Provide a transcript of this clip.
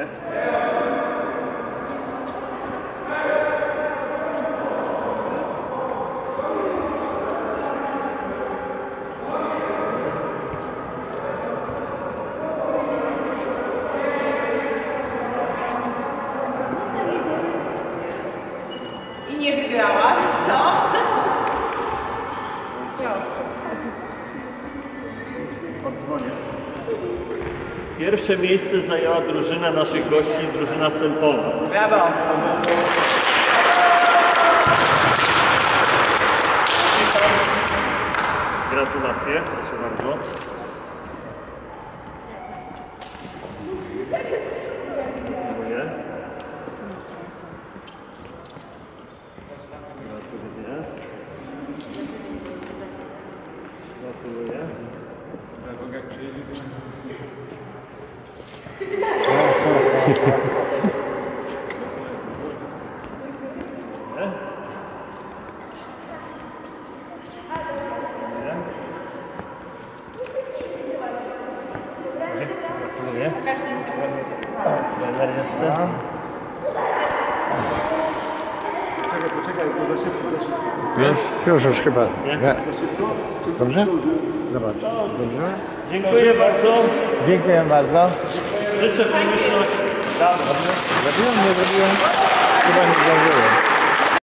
nie? I nie wygrałaś, co? Odzwonię. Pierwsze miejsce zajęła drużyna naszych gości, drużyna Stępowa. Brawo! Gratulacje, proszę bardzo. Dziękuję. Gratuluję. Gratuluję. Gratuluję. Trener jeszcze. Poczekaj, bo za szybko. Już chyba. Nie. Dobrze? Zobacz. Dobrze? Dziękuję bardzo. Dziękuję bardzo. Życzę pomyślności. Zrobiłem? Nie zrobiłem? Chyba nie zdążyłem.